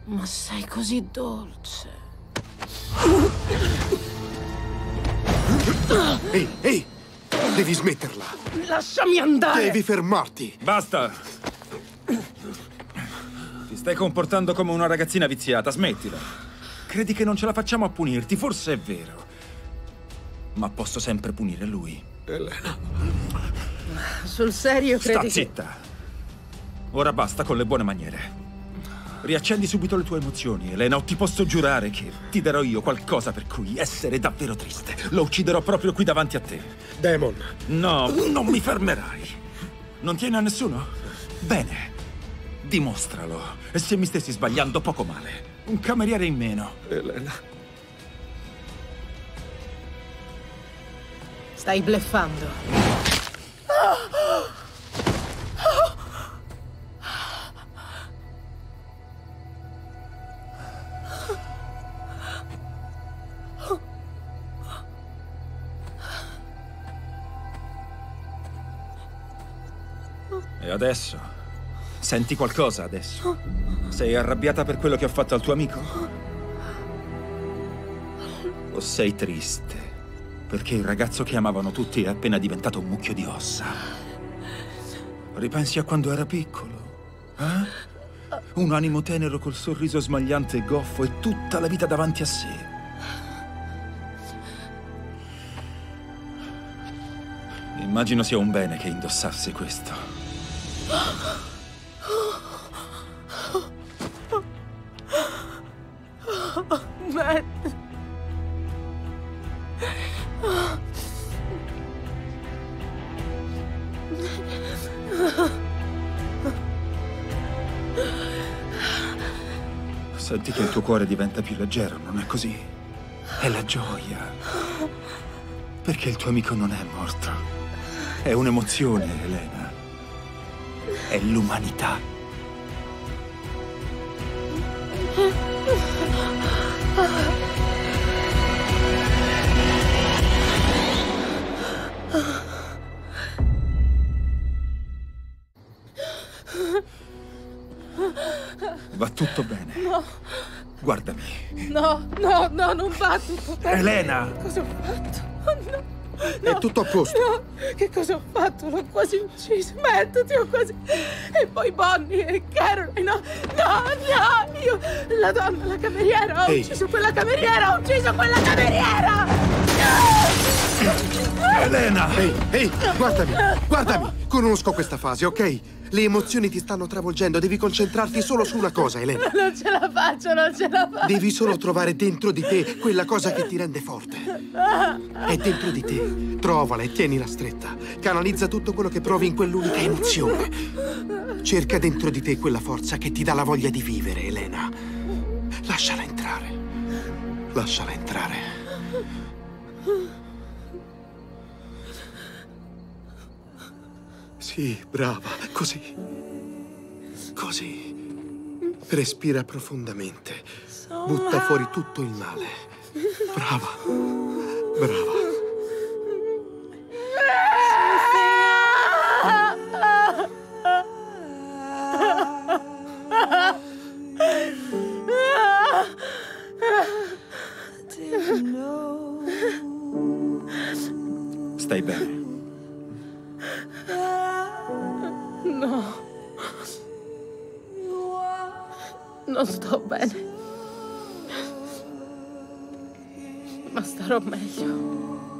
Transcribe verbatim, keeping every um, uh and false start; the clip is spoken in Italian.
Ma sei così dolce. Ehi, ehi! Devi smetterla! Lasciami andare! Devi fermarti! Basta! Ti stai comportando come una ragazzina viziata, smettila! Credi che non ce la facciamo a punirti? Forse è vero. Ma posso sempre punire lui. Elena... Sul serio credi Sta zitta! che... Ora basta con le buone maniere. Riaccendi subito le tue emozioni, Elena, o ti posso giurare che ti darò io qualcosa per cui essere davvero triste. Lo ucciderò proprio qui davanti a te. Damon! No, non mi fermerai. Non tieni a nessuno? Bene. Dimostralo. E se mi stessi sbagliando, poco male. Un cameriere in meno. Elena... Stai bluffando. E adesso? Senti qualcosa adesso? Sei arrabbiata per quello che ho fatto al tuo amico? O sei triste perché il ragazzo che amavano tutti è appena diventato un mucchio di ossa? Ripensi a quando era piccolo? Eh? Un animo tenero col sorriso smagliante e goffo e tutta la vita davanti a sé. Immagino sia un bene che indossassi questo. Matt. Senti che il tuo cuore diventa più leggero, non è così? È la gioia. Perché il tuo amico non è morto. È un'emozione, Elena. È l'umanità. Va tutto bene. No. Guardami. No, no, no, non va tutto bene. Elena! Cosa ho fatto? Oh, no. No, è tutto a posto. No, che cosa ho fatto? L'ho quasi ucciso. Matt, ti ho quasi... E poi Bonnie e Caroline. No, no, no. Io, la donna, la cameriera. Ho Ehi. ucciso quella cameriera. Ho ucciso quella cameriera. No! Elena! Ehi, ehi, guardami, guardami. Conosco questa fase, ok? Le emozioni ti stanno travolgendo. Devi concentrarti solo su una cosa, Elena. Non ce la faccio, non ce la faccio. Devi solo trovare dentro di te quella cosa che ti rende forte. È dentro di te. Trovala e tienila stretta. Canalizza tutto quello che provi in quell'unica emozione. Cerca dentro di te quella forza che ti dà la voglia di vivere, Elena. Lasciala entrare. Lasciala entrare. Sì, brava. Così. Così. Respira profondamente. Butta fuori tutto il male. Brava. Brava. Stai bene? No. Non sto bene. Ma starò meglio.